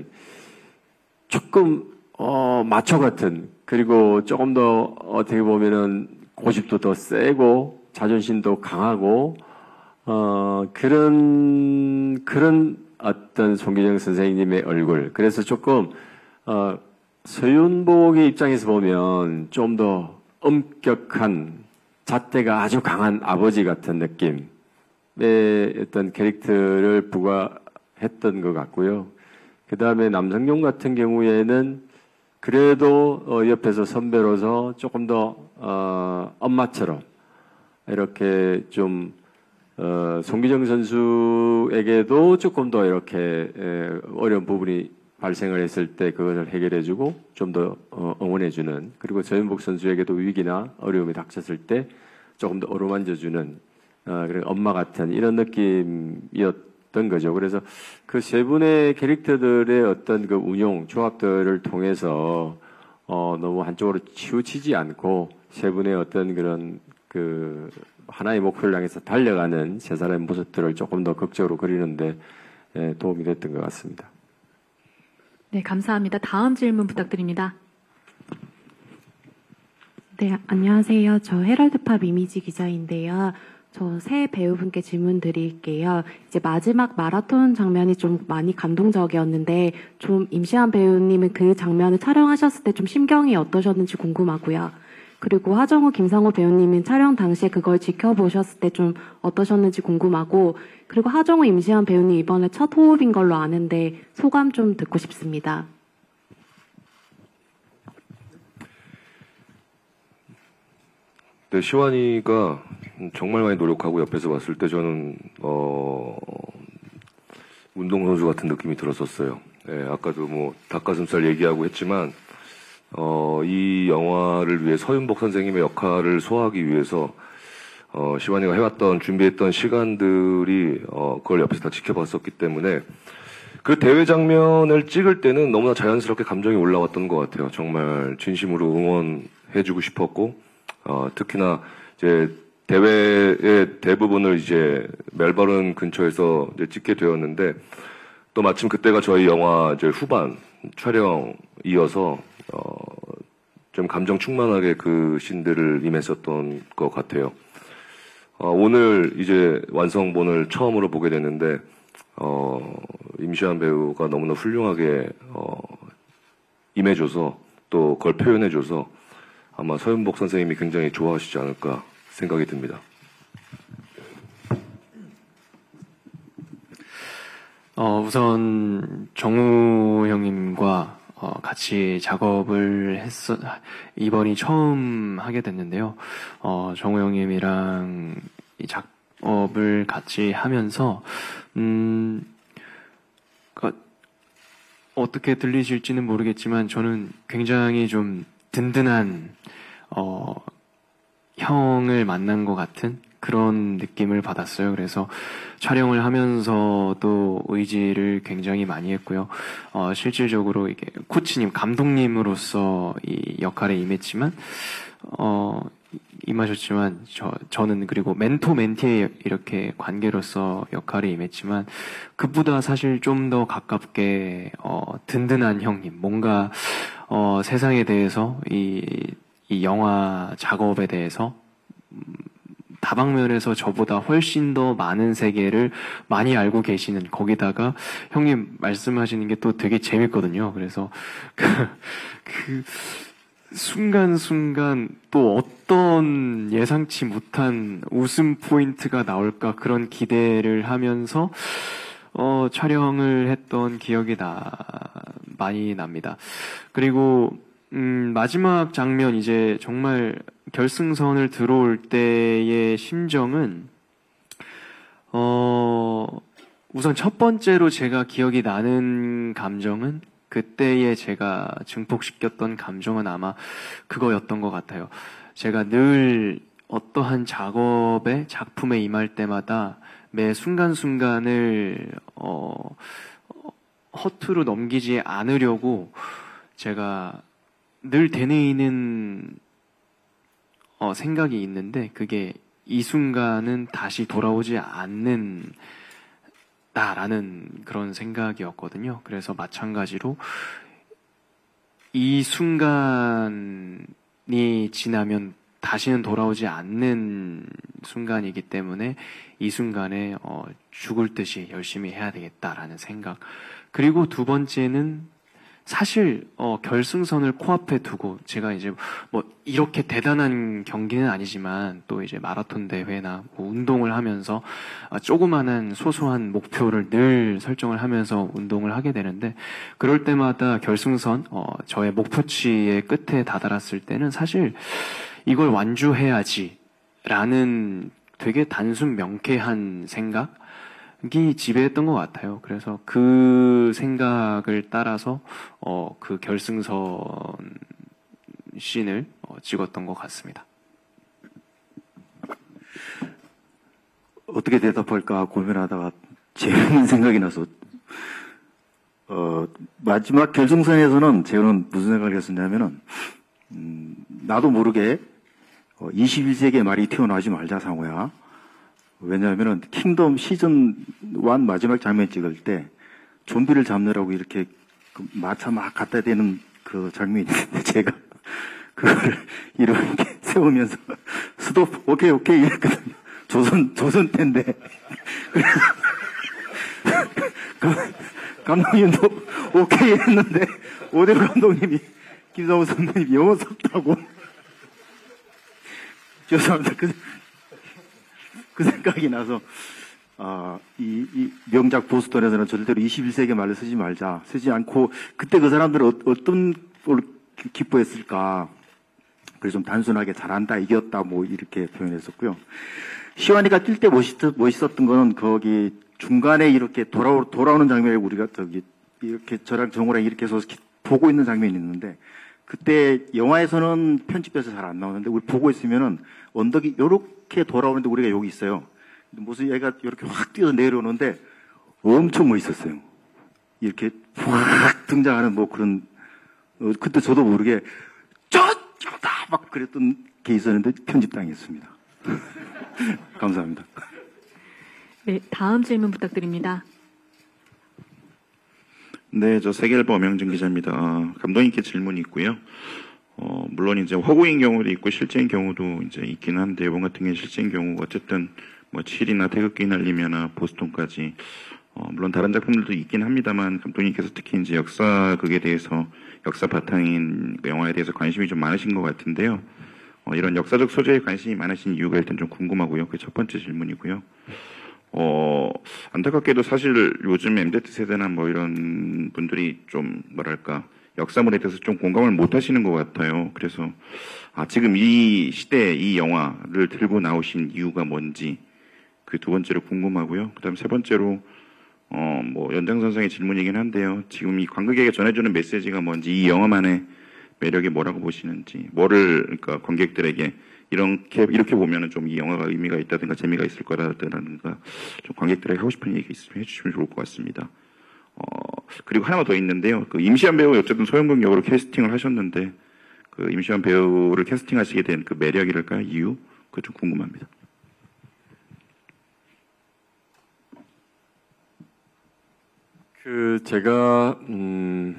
조금, 어, 마초 같은, 그리고 조금 더 어떻게 보면은 고집도 더 세고, 자존심도 강하고, 어, 그런, 그런 어떤 송기정 선생님의 얼굴. 그래서 조금, 어, 서윤복의 입장에서 보면 좀 더 엄격한, 잣대가 아주 강한 아버지 같은 느낌의 어떤 캐릭터를 부과했던 것 같고요. 그 다음에 남성용 같은 경우에는 그래도 어, 옆에서 선배로서 조금 더, 어, 엄마처럼, 이렇게 좀, 어, 송기정 선수에게도 조금 더 이렇게, 에, 어려운 부분이 발생을 했을 때 그것을 해결해주고 좀 더 어, 응원해주는, 그리고 서윤복 선수에게도 위기나 어려움이 닥쳤을 때 조금 더 어루만져주는, 어, 그런 엄마 같은 이런 느낌이었던 거죠. 그래서 그 세 분의 캐릭터들의 어떤 그 운용, 조합들을 통해서 어, 너무 한쪽으로 치우치지 않고 세 분의 어떤 그런 그 하나의 목표를 향해서 달려가는 세 사람의 모습들을 조금 더 극적으로 그리는데 예, 도움이 됐던 것 같습니다. 네, 감사합니다. 다음 질문 부탁드립니다. 네, 안녕하세요. 저 헤럴드팝 이미지 기자인데요. 저 새 배우분께 질문 드릴게요. 이제 마지막 마라톤 장면이 좀 많이 감동적이었는데, 좀 임시완 배우님은 그 장면을 촬영하셨을 때 좀 심경이 어떠셨는지 궁금하고요. 그리고 하정우, 김상호 배우님은 촬영 당시에 그걸 지켜보셨을 때 좀 어떠셨는지 궁금하고, 그리고 하정우, 임시완 배우님 이번에 첫 호흡인 걸로 아는데 소감 좀 듣고 싶습니다. 네, 시완이가 정말 많이 노력하고 옆에서 봤을 때 저는 어, 운동선수 같은 느낌이 들었었어요. 네, 아까도 뭐 닭가슴살 얘기하고 했지만 어, 이 영화를 위해 서윤복 선생님의 역할을 소화하기 위해서 어, 시완이가 해왔던 준비했던 시간들이 어, 그걸 옆에서 다 지켜봤었기 때문에 그 대회 장면을 찍을 때는 너무나 자연스럽게 감정이 올라왔던 것 같아요. 정말 진심으로 응원해주고 싶었고 어, 특히나 이제 대회의 대부분을 이제 멜버른 근처에서 이제 찍게 되었는데 또 마침 그때가 저희 영화 이제 후반 촬영이어서 어, 좀 감정 충만하게 그 씬들을 임했었던 것 같아요. 어, 오늘 이제 완성본을 처음으로 보게 됐는데 어, 임시완 배우가 너무나 훌륭하게 어, 임해줘서 또 그걸 표현해줘서 아마 서윤복 선생님이 굉장히 좋아하시지 않을까 생각이 듭니다. 어, 우선 정우 형님과 어, 같이 작업을 했어 이번이 처음 하게 됐는데요. 어, 정우 형님이랑 이 작업을 같이 하면서 음, 그, 어떻게 들리실지는 모르겠지만 저는 굉장히 좀 든든한 어, 형을 만난 것 같은 그런 느낌을 받았어요. 그래서 촬영을 하면서도 의지를 굉장히 많이 했고요. 어, 실질적으로 이게 코치님, 감독님으로서 이 역할에 임했지만, 어, 임하셨지만, 저, 저는 그리고 멘토 멘티의 이렇게 관계로서 역할에 임했지만, 그보다 사실 좀 더 가깝게, 어, 든든한 형님, 뭔가, 어, 세상에 대해서 이, 이 영화 작업에 대해서, 음, 다방면에서 저보다 훨씬 더 많은 세계를 많이 알고 계시는, 거기다가 형님 말씀하시는 게 또 되게 재밌거든요. 그래서 그, 그 순간순간 또 어떤 예상치 못한 웃음 포인트가 나올까 그런 기대를 하면서 어, 촬영을 했던 기억이 나, 많이 납니다. 그리고 음, 마지막 장면 이제 정말 결승선을 들어올 때의 심정은 어, 우선 첫 번째로 제가 기억이 나는 감정은 그때의 제가 증폭시켰던 감정은 아마 그거였던 것 같아요. 제가 늘 어떠한 작업에 작품에 임할 때마다 매 순간순간을 어, 허투루 넘기지 않으려고 제가 늘 되뇌이는 어, 생각이 있는데 그게 이 순간은 다시 돌아오지 않는다라는 그런 생각이었거든요. 그래서 마찬가지로 이 순간이 지나면 다시는 돌아오지 않는 순간이기 때문에 이 순간에 어, 죽을 듯이 열심히 해야 되겠다라는 생각. 그리고 두 번째는 사실 어, 결승선을 코앞에 두고 제가 이제 뭐 이렇게 대단한 경기는 아니지만 또 이제 마라톤 대회나 뭐 운동을 하면서 어, 조그마한 소소한 목표를 늘 설정을 하면서 운동을 하게 되는데 그럴 때마다 결승선 어, 저의 목표치의 끝에 다다랐을 때는 사실 이걸 완주해야지라는 되게 단순 명쾌한 생각. 이 지배했던 것 같아요. 그래서 그 생각을 따라서 어, 그 결승선 씬을 어, 찍었던 것 같습니다. 어떻게 대답할까 고민하다가 재밌는 생각이 나서 어, 마지막 결승선에서는 저는 무슨 생각을 했었냐면은, 음, 나도 모르게 어, 이십일 세기의 말이 튀어나오지 말자, 상호야. 왜냐하면은 킹덤 시즌 일 마지막 장면 찍을 때 좀비를 잡느라고 이렇게 그 마차 막 갖다 대는 그 장면이 있는데 제가 그걸 이렇게 세우면서 스톱, 오케이, 오케이 이랬거든요. 조선, 조선 때인데. 감독님도 오케이 했는데 오대호 감독님이 김상우 선배님 영어 섞다고. 죄송합니다. 그, 그 생각이 나서 아, 이, 이 명작 보스턴에서는 절대로 이십일 세기 말을 쓰지 말자. 쓰지 않고 그때 그 사람들은 어, 어떤 걸 기뻐했을까. 그래서 좀 단순하게 잘한다, 이겼다 뭐 이렇게 표현했었고요. 시완이가 뛸 때 멋있, 멋있었던 거는 거기 중간에 이렇게 돌아오, 돌아오는 장면에 우리가 저기 이렇게 저랑 정우랑 이렇게 해서 보고 있는 장면이 있는데 그때 영화에서는 편집돼서 잘 안 나오는데 우리 보고 있으면은 언덕이 이렇게 돌아오는데 우리가 여기 있어요. 무슨 얘가 이렇게 확 뛰어서 내려오는데 엄청 멋있었어요. 이렇게 확 등장하는 뭐 그런 어, 그때 저도 모르게 저쪽다 막 그랬던 게 있었는데 편집당했습니다. 감사합니다. 네, 다음 질문 부탁드립니다. 네, 저 세계일보 엄영준 기자입니다. 어, 감독님께 질문이 있고요. 어, 물론 이제 허구인 경우도 있고 실제인 경우도 이제 있긴 한데 이번 같은 경우는 실제인 경우 어쨌든 뭐 칠이나 태극기 날리면나 보스턴까지 어, 물론 다른 작품들도 있긴 합니다만 감독님께서 특히 이제 역사극에 대해서 역사 바탕인 영화에 대해서 관심이 좀 많으신 것 같은데요. 어, 이런 역사적 소재에 관심이 많으신 이유가 일단 좀 궁금하고요. 그게 첫 번째 질문이고요. 어, 안타깝게도 사실 요즘 엠지 세대나 뭐 이런 분들이 좀 뭐랄까 역사물에 대해서 좀 공감을 못 하시는 것 같아요. 그래서 아, 지금 이 시대에 이 영화를 들고 나오신 이유가 뭔지 그 두 번째로 궁금하고요. 그 다음 세 번째로 어, 뭐 연장선상의 질문이긴 한데요. 지금 이 관객에게 전해주는 메시지가 뭔지 이 영화만의 매력이 뭐라고 보시는지 뭐를 그러니까 관객들에게 이렇게 이렇게 보면은 좀 이 영화가 의미가 있다든가 재미가 있을 거라든가 좀 관객들에게 하고 싶은 얘기 있으면 해주시면 좋을 것 같습니다. 어, 그리고 하나만 더 있는데요. 그 임시완 배우 어쨌든 소영국 역으로 캐스팅을 하셨는데 그 임시완 배우를 캐스팅하시게 된 그 매력이랄까요? 이유? 그거 좀 궁금합니다. 그 제가 음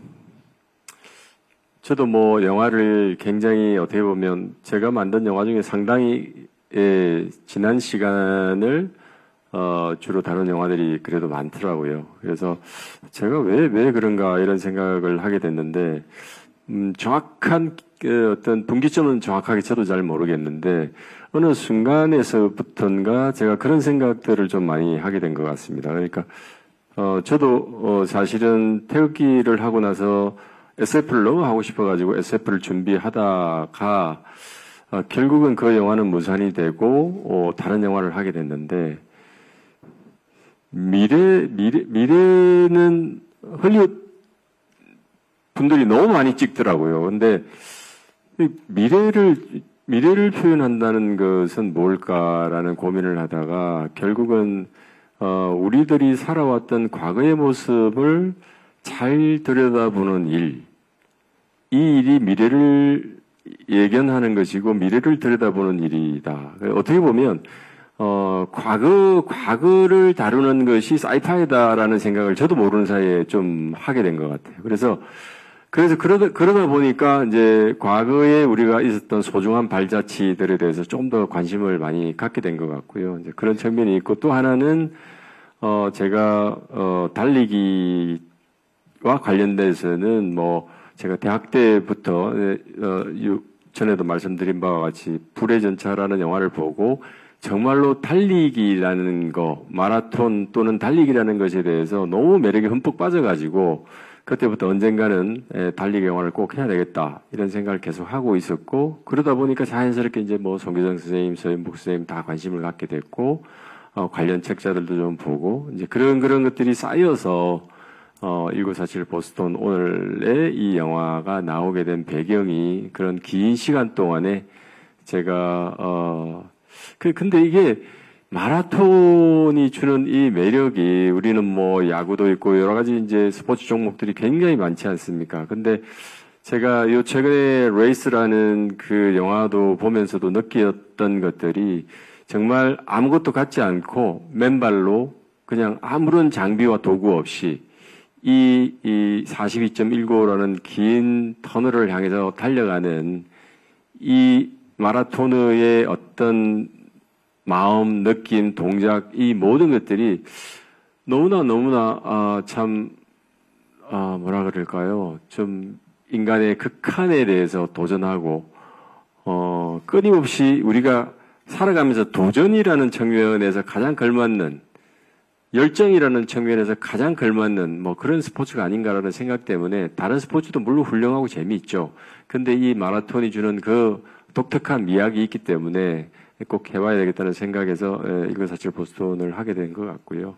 저도 뭐 영화를 굉장히 어떻게 보면 제가 만든 영화 중에 상당히 예, 지난 시간을 어, 주로 다룬 영화들이 그래도 많더라고요. 그래서 제가 왜, 왜 그런가 이런 생각을 하게 됐는데, 음, 정확한 그 어떤 분기점은 정확하게 저도 잘 모르겠는데, 어느 순간에서부터인가 제가 그런 생각들을 좀 많이 하게 된 것 같습니다. 그러니까, 어, 저도, 어, 사실은 태극기를 하고 나서 에스에프를 너무 하고 싶어가지고 에스에프를 준비하다가, 어, 결국은 그 영화는 무산이 되고, 어, 다른 영화를 하게 됐는데, 미래, 미래, 미래는 헐리우드 분들이 너무 많이 찍더라고요. 근데 미래를, 미래를 표현한다는 것은 뭘까라는 고민을 하다가 결국은, 어, 우리들이 살아왔던 과거의 모습을 잘 들여다보는 일. 이 일이 미래를 예견하는 것이고 미래를 들여다보는 일이다. 어떻게 보면, 어, 과거, 과거를 다루는 것이 사이파이다라는 생각을 저도 모르는 사이에 좀 하게 된 것 같아요. 그래서, 그래서 그러다, 그러다 보니까 이제 과거에 우리가 있었던 소중한 발자취들에 대해서 좀 더 관심을 많이 갖게 된 것 같고요. 이제 그런 측면이 있고 또 하나는, 어, 제가, 어, 달리기와 관련돼서는 뭐, 제가 대학 때부터, 어, 전에도 말씀드린 바와 같이 불의 전차라는 영화를 보고 정말로 달리기라는 거, 마라톤 또는 달리기라는 것에 대해서 너무 매력에 흠뻑 빠져가지고 그때부터 언젠가는 달리기 영화를 꼭 해야 되겠다 이런 생각을 계속 하고 있었고 그러다 보니까 자연스럽게 이제 뭐 송기정 선생님, 서현복 선생님 다 관심을 갖게 됐고 어, 관련 책자들도 좀 보고 이제 그런 그런 것들이 쌓여서 어, 천구백사십칠 보스턴 오늘의 이 영화가 나오게 된 배경이 그런 긴 시간 동안에 제가 어, 그 근데 이게 마라톤이 주는 이 매력이 우리는 뭐 야구도 있고 여러 가지 이제 스포츠 종목들이 굉장히 많지 않습니까? 근데 제가 요 최근에 레이스라는 그 영화도 보면서도 느꼈던 것들이 정말 아무것도 갖지 않고 맨발로 그냥 아무런 장비와 도구 없이 이, 이 사십이 점 일구오라는 긴 터널을 향해서 달려가는 이 마라토너의 어떤 마음, 느낌, 동작, 이 모든 것들이 너무나 너무나 아, 참 아, 뭐라 그럴까요? 좀 인간의 극한에 대해서 도전하고 어, 끊임없이 우리가 살아가면서 도전이라는 측면에서 가장 걸맞는 열정이라는 측면에서 가장 걸맞는 뭐 그런 스포츠가 아닌가라는 생각 때문에 다른 스포츠도 물론 훌륭하고 재미있죠. 근데 이 마라톤이 주는 그 독특한 미학이 있기 때문에 꼭 해봐야 되겠다는 생각에서 이거 사실 보스턴을 하게 된 것 같고요.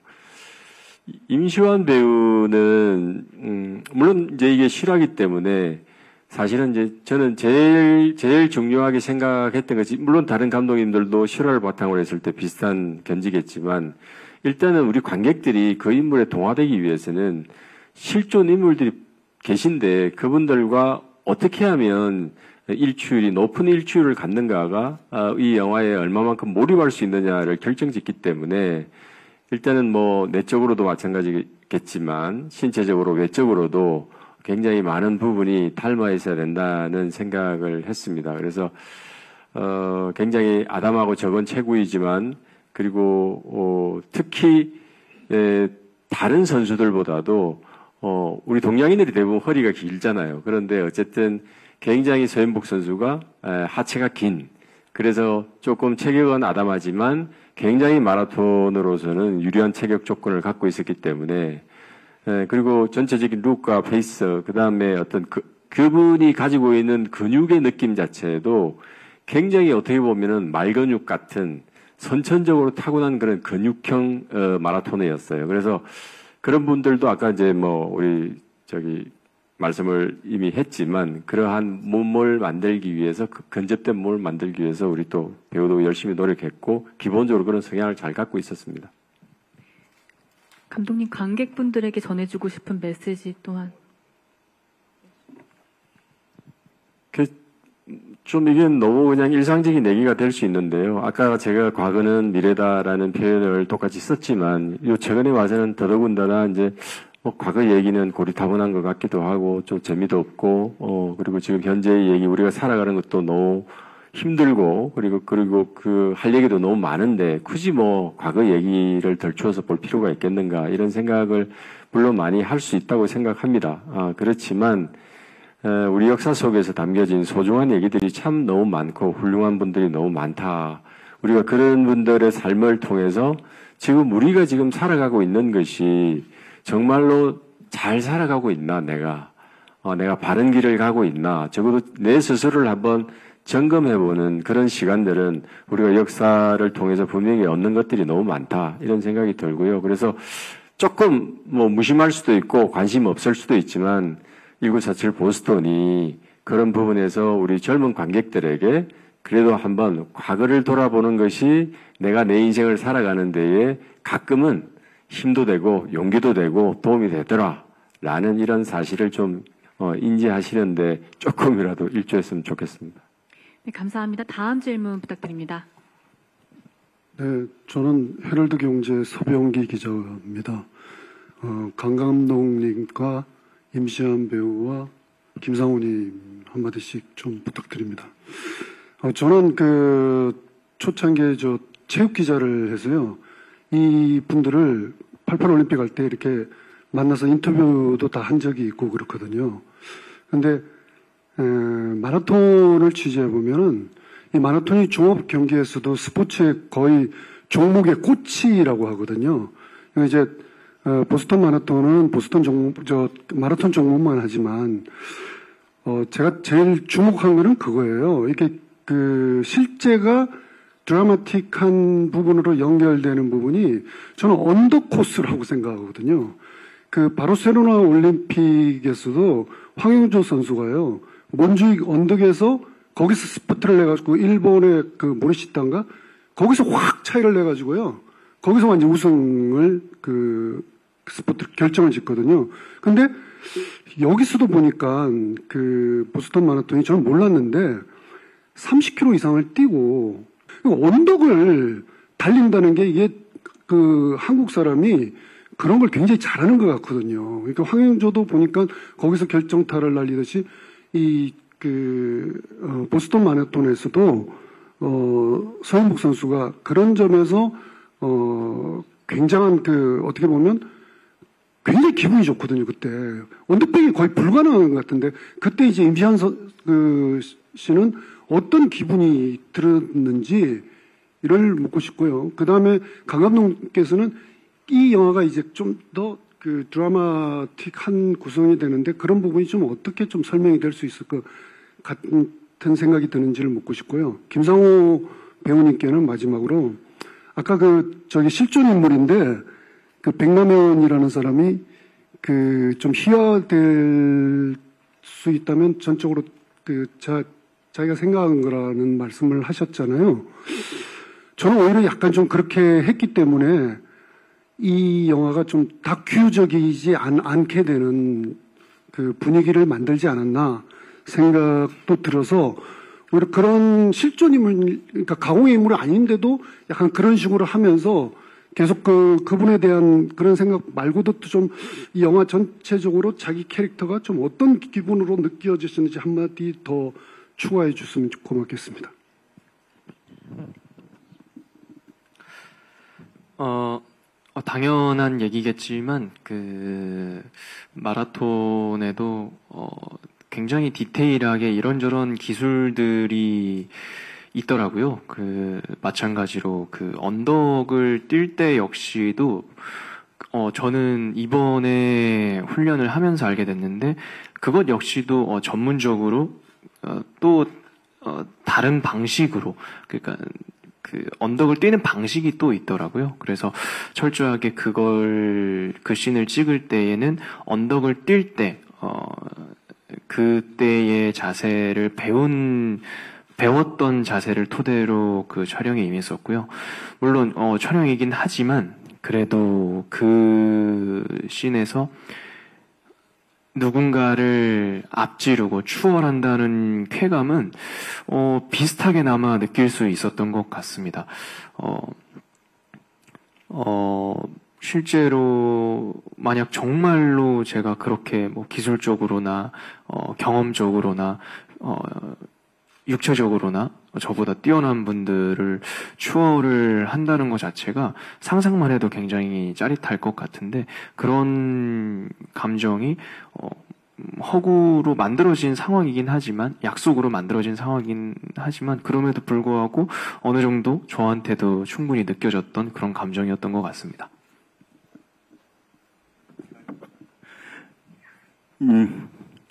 임시완 배우는 음, 물론 이제 이게 실화이기 때문에 사실은 이제 저는 제일 제일 중요하게 생각했던 것이 물론 다른 감독님들도 실화를 바탕으로 했을 때 비슷한 견지겠지만 일단은 우리 관객들이 그 인물에 동화되기 위해서는 실존 인물들이 계신데 그분들과 어떻게 하면 일치율이 높은 일치율을 갖는가가 이 영화에 얼마만큼 몰입할 수 있느냐를 결정짓기 때문에 일단은 뭐 내적으로도 마찬가지겠지만 신체적으로 외적으로도 굉장히 많은 부분이 닮아 있어야 된다는 생각을 했습니다. 그래서 어 굉장히 아담하고 적은 체구이지만 그리고 어 특히 에, 다른 선수들보다도 어 우리 동양인들이 대부분 허리가 길잖아요. 그런데 어쨌든 굉장히 서현복 선수가 에, 하체가 긴 그래서 조금 체격은 아담하지만 굉장히 마라톤으로서는 유리한 체격 조건을 갖고 있었기 때문에 에, 그리고 전체적인 룩과 페이스 그 다음에 어떤 그, 그분이 가지고 있는 근육의 느낌 자체도 굉장히 어떻게 보면은 말근육 같은 선천적으로 타고난 그런 근육형 어, 마라토너였어요. 그래서 그런 분들도 아까 이제 뭐 우리 저기 말씀을 이미 했지만 그러한 몸을 만들기 위해서 그 근접된 몸을 만들기 위해서 우리 또 배우도 열심히 노력했고 기본적으로 그런 성향을 잘 갖고 있었습니다. 감독님 관객분들에게 전해주고 싶은 메시지 또한 그 좀 이게 너무 그냥 일상적인 얘기가 될 수 있는데요. 아까 제가 과거는 미래다라는 표현을 똑같이 썼지만 요 최근에 와서는 더더군다나 이제 뭐 과거 얘기는 고리타분한 것 같기도 하고 좀 재미도 없고 어 그리고 지금 현재의 얘기 우리가 살아가는 것도 너무 힘들고 그리고 그리고 그 할 얘기도 너무 많은데 굳이 뭐 과거 얘기를 덜추어서 볼 필요가 있겠는가 이런 생각을 물론 많이 할 수 있다고 생각합니다. 아 그렇지만 우리 역사 속에서 담겨진 소중한 얘기들이 참 너무 많고 훌륭한 분들이 너무 많다. 우리가 그런 분들의 삶을 통해서 지금 우리가 지금 살아가고 있는 것이 정말로 잘 살아가고 있나 내가 어, 내가 바른 길을 가고 있나 적어도 내 스스로를 한번 점검해보는 그런 시간들은 우리가 역사를 통해서 분명히 얻는 것들이 너무 많다 이런 생각이 들고요. 그래서 조금 뭐 무심할 수도 있고 관심 없을 수도 있지만 천구백사십칠 보스턴이 그런 부분에서 우리 젊은 관객들에게 그래도 한번 과거를 돌아보는 것이 내가 내 인생을 살아가는 데에 가끔은 힘도 되고 용기도 되고 도움이 되더라 라는 이런 사실을 좀 어, 인지하시는데 조금이라도 일조했으면 좋겠습니다. 네, 감사합니다. 다음 질문 부탁드립니다. 네, 저는 헤럴드 경제 서병기 기자입니다. 어, 강 감독님과 임시완 배우와 김상우님 한마디씩 좀 부탁드립니다. 어, 저는 그 초창기에 저 체육 기자를 해서요. 이 분들을 팔십팔 올림픽 할 때 이렇게 만나서 인터뷰도 다 한 적이 있고 그렇거든요. 근데 에, 마라톤을 취재해 보면은 이 마라톤이 종합 경기에서도 스포츠의 거의 종목의 꽃이라고 하거든요. 이제 어, 보스턴 마라톤은 보스턴 종목, 저 마라톤 종목만 하지만 어, 제가 제일 주목한 거는 그거예요. 이게 그 실제가 드라마틱한 부분으로 연결되는 부분이 저는 언더 코스라고 생각하거든요. 그 바르셀로나 올림픽에서도 황영조 선수가요. 몬주익 언덕에서 거기서 스포트를 해가지고 일본의 그 모리시타인가 거기서 확 차이를 내가지고요. 거기서 완전 우승을 그 스포트 결정을 짓거든요. 근데 여기서도 보니까 그 보스턴 마라톤이 저는 몰랐는데 삼십 킬로미터 이상을 뛰고 언덕을 달린다는 게 이게 그 한국 사람이 그런 걸 굉장히 잘하는 것 같거든요. 그러니까 황영조도 보니까 거기서 결정타를 날리듯이 이 그 어, 보스턴 마라톤에서도 어, 서현복 선수가 그런 점에서 어, 굉장한 그 어떻게 보면 굉장히 기분이 좋거든요. 그때 언더백이 거의 불가능한 것 같은데 그때 이제 임시한 서, 그 씨는 어떤 기분이 들었는지 이를 묻고 싶고요. 그 다음에 강 감독께서는 이 영화가 이제 좀 더 그 드라마틱한 구성이 되는데 그런 부분이 좀 어떻게 좀 설명이 될 수 있을 것 같은 생각이 드는지를 묻고 싶고요. 김상호 배우님께는 마지막으로 아까 그 저기 실존 인물인데 그 백남현이라는 사람이 그 좀 희화될 수 있다면 전적으로 그 자, 자기가 생각한 거라는 말씀을 하셨잖아요. 저는 오히려 약간 좀 그렇게 했기 때문에 이 영화가 좀 다큐적이지 않, 않게 되는 그 분위기를 만들지 않았나 생각도 들어서 오히려 그런 실존 인물, 그러니까 가공의 인물이 아닌데도 약간 그런 식으로 하면서 계속 그, 그분에 대한 그런 생각 말고도 좀 이 영화 전체적으로 자기 캐릭터가 좀 어떤 기분으로 느껴지시는지 한마디 더 추가해 주시면 고맙겠습니다. 어, 어, 당연한 얘기겠지만, 그, 마라톤에도, 어, 굉장히 디테일하게 이런저런 기술들이 있더라고요. 그, 마찬가지로 그 언덕을 뛸 때 역시도, 어, 저는 이번에 훈련을 하면서 알게 됐는데, 그것 역시도, 어, 전문적으로, 어, 또, 어, 다른 방식으로, 그러니까, 그 언덕을 뛰는 방식이 또 있더라고요. 그래서 철저하게 그걸 그 씬을 찍을 때에는 언덕을 뛸 때 어, 그때의 자세를 배운 배웠던 자세를 토대로 그 촬영에 임했었고요. 물론 어, 촬영이긴 하지만 그래도 그 씬에서 누군가를 앞지르고 추월한다는 쾌감은 어, 비슷하게나마 느낄 수 있었던 것 같습니다. 어, 어, 실제로 만약 정말로 제가 그렇게 뭐 기술적으로나 어, 경험적으로나 어, 육체적으로나 저보다 뛰어난 분들을 추월을 한다는 것 자체가 상상만 해도 굉장히 짜릿할 것 같은데 그런 감정이 어, 허구로 만들어진 상황이긴 하지만 약속으로 만들어진 상황이긴 하지만 그럼에도 불구하고 어느 정도 저한테도 충분히 느껴졌던 그런 감정이었던 것 같습니다. 음,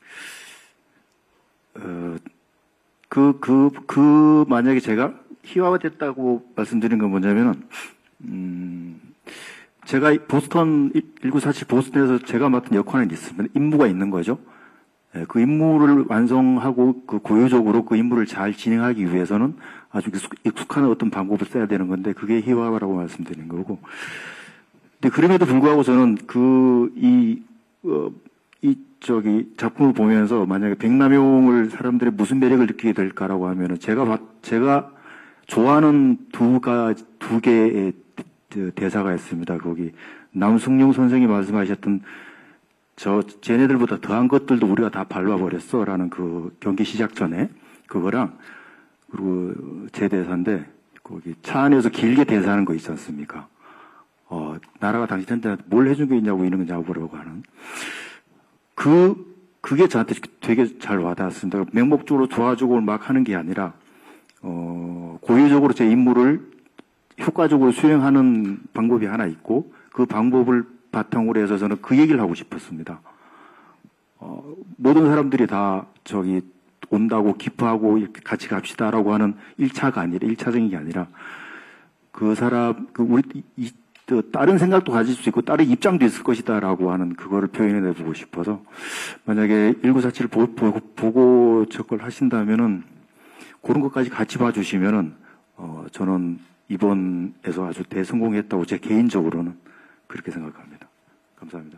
어, 그, 그, 그, 만약에 제가 희화가 됐다고 말씀드린 건 뭐냐면은, 음, 제가 보스턴, 천구백사십칠 보스턴에서 제가 맡은 역할은 있으면 임무가 있는 거죠. 예, 그 임무를 완성하고 그 고유적으로 그 임무를 잘 진행하기 위해서는 아주 익숙한 어떤 방법을 써야 되는 건데 그게 희화라고 말씀드린 거고. 근데 그럼에도 불구하고 저는 그, 이, 어, 이, 저기, 작품을 보면서 만약에 백남용을 사람들이 무슨 매력을 느끼게 될까라고 하면은 제가, 봤, 제가 좋아하는 두 가, 두 개의 대사가 있습니다. 거기, 남승용 선생이 말씀하셨던 저, 쟤네들보다 더한 것들도 우리가 다 밟아버렸어. 라는 그 경기 시작 전에 그거랑 그리고 제 대사인데 거기 차 안에서 길게 대사하는 거 있지 않습니까? 어, 나라가 당신한테 뭘 해준 게 있냐고 이런 거 잡으려고 하는. 그, 그게 저한테 되게 잘 와닿았습니다. 맹목적으로 도와주고 막 하는 게 아니라, 어, 고유적으로 제 임무를 효과적으로 수행하는 방법이 하나 있고, 그 방법을 바탕으로 해서 저는 그 얘기를 하고 싶었습니다. 어, 모든 사람들이 다 저기 온다고 기뻐하고 이렇게 같이 갑시다라고 하는 일 차가 아니라, 일 차적인 게 아니라, 그 사람, 그 우리, 이, 다른 생각도 가질 수 있고 다른 입장도 있을 것이다라고 하는 그거를 표현해 보고 싶어서 만약에 천구백사십칠을 보고, 보고 저걸 하신다면은 그런 것까지 같이 봐주시면은 어 저는 이번에서 아주 대성공했다고 제 개인적으로는 그렇게 생각합니다. 감사합니다.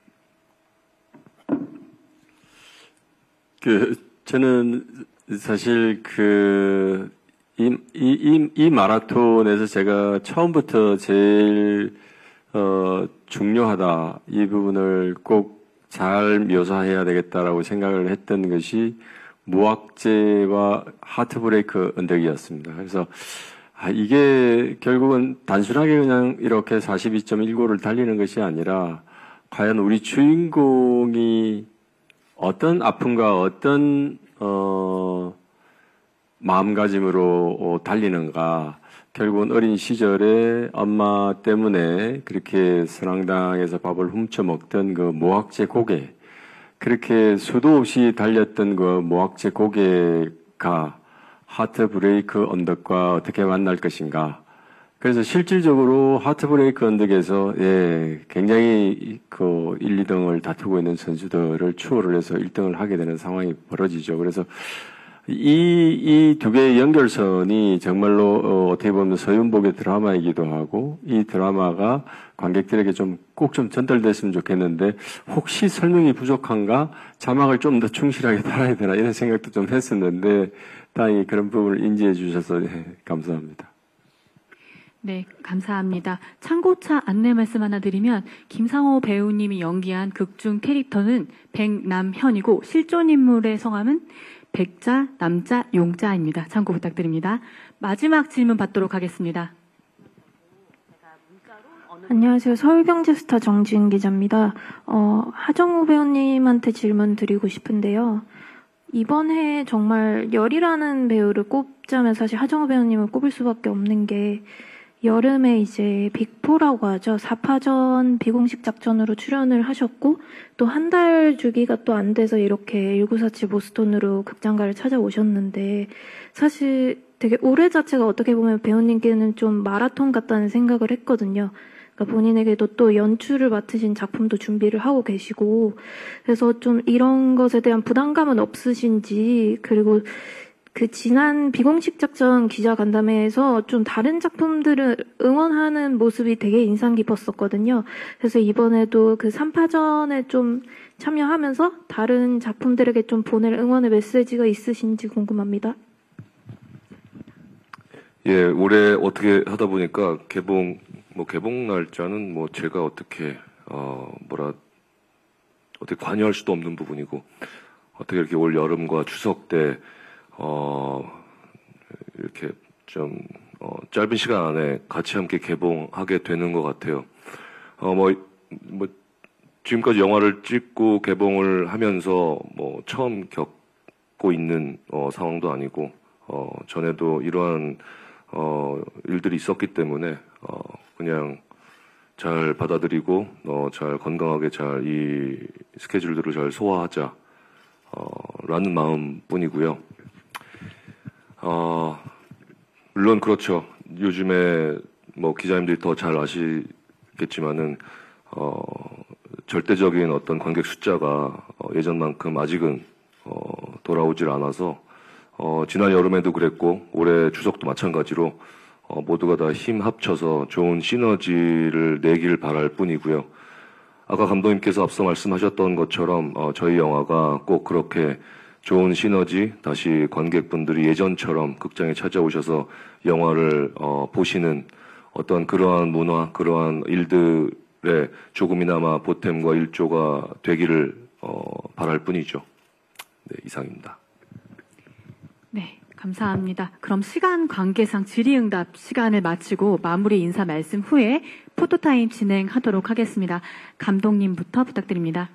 그 저는 사실 그 이, 이, 이, 이 마라톤에서 제가 처음부터 제일 어, 중요하다 이 부분을 꼭 잘 묘사해야 되겠다라고 생각을 했던 것이 무악재와 하트브레이크 언덕이었습니다. 그래서 아, 이게 결국은 단순하게 그냥 이렇게 사십이 점 일구를 달리는 것이 아니라 과연 우리 주인공이 어떤 아픔과 어떤 어, 마음가짐으로 어, 달리는가. 결국은 어린 시절에 엄마 때문에 그렇게 선앙당에서 밥을 훔쳐 먹던 그 모학제 고개, 그렇게 수도 없이 달렸던 그 모학제 고개가 하트 브레이크 언덕과 어떻게 만날 것인가. 그래서 실질적으로 하트 브레이크 언덕에서 예, 굉장히 그 일, 이 등을 다투고 있는 선수들을 추월을 해서 일 등을 하게 되는 상황이 벌어지죠. 그래서 이, 이 두 개의 연결선이 정말로, 어, 어떻게 보면 서윤복의 드라마이기도 하고, 이 드라마가 관객들에게 좀, 꼭 좀 전달됐으면 좋겠는데, 혹시 설명이 부족한가? 자막을 좀 더 충실하게 달아야 되나? 이런 생각도 좀 했었는데, 다행히 그런 부분을 인지해 주셔서, 예, 감사합니다. 네, 감사합니다. 참고차 안내 말씀 하나 드리면 김상호 배우님이 연기한 극중 캐릭터는 백남현이고 실존 인물의 성함은 백자, 남자, 용자입니다. 참고 부탁드립니다. 마지막 질문 받도록 하겠습니다. 안녕하세요. 서울경제스타 정지은 기자입니다. 어, 하정우 배우님한테 질문 드리고 싶은데요. 이번 해에 정말 열이라는 배우를 꼽자면 사실 하정우 배우님을 꼽을 수밖에 없는 게 여름에 이제 빅포라고 하죠. 사 파전 비공식 작전으로 출연을 하셨고 또 한 달 주기가 또 안 돼서 이렇게 천구백사십칠 보스턴으로 극장가를 찾아오셨는데 사실 되게 올해 자체가 어떻게 보면 배우님께는 좀 마라톤 같다는 생각을 했거든요. 그러니까 본인에게도 또 연출을 맡으신 작품도 준비를 하고 계시고 그래서 좀 이런 것에 대한 부담감은 없으신지 그리고 그 지난 비공식 작전 기자간담회에서 좀 다른 작품들을 응원하는 모습이 되게 인상 깊었었거든요. 그래서 이번에도 그 삼 파전에 좀 참여하면서 다른 작품들에게 좀 보낼 응원의 메시지가 있으신지 궁금합니다. 예, 올해 어떻게 하다 보니까 개봉, 뭐 개봉 날짜는 뭐 제가 어떻게, 어, 뭐라, 어떻게 관여할 수도 없는 부분이고, 어떻게 이렇게 올 여름과 추석 때 어, 이렇게 좀, 어, 짧은 시간 안에 같이 함께 개봉하게 되는 것 같아요. 어, 뭐, 뭐, 지금까지 영화를 찍고 개봉을 하면서 뭐, 처음 겪고 있는, 어, 상황도 아니고, 어, 전에도 이러한, 어, 일들이 있었기 때문에, 어, 그냥 잘 받아들이고, 어, 잘 건강하게 잘 이 스케줄들을 잘 소화하자, 어, 라는 마음 뿐이고요. 어, 물론 그렇죠. 요즘에 뭐 기자님들이 더 잘 아시겠지만은, 어, 절대적인 어떤 관객 숫자가 어, 예전만큼 아직은 어, 돌아오질 않아서, 어, 지난 여름에도 그랬고, 올해 추석도 마찬가지로, 어, 모두가 다 힘 합쳐서 좋은 시너지를 내길 바랄 뿐이고요. 아까 감독님께서 앞서 말씀하셨던 것처럼, 어, 저희 영화가 꼭 그렇게 좋은 시너지, 다시 관객분들이 예전처럼 극장에 찾아오셔서 영화를 어, 보시는 어떤 그러한 문화, 그러한 일들의 조금이나마 보탬과 일조가 되기를 어, 바랄 뿐이죠. 네, 이상입니다. 네, 감사합니다. 그럼 시간 관계상 질의응답 시간을 마치고 마무리 인사 말씀 후에 포토타임 진행하도록 하겠습니다. 감독님부터 부탁드립니다.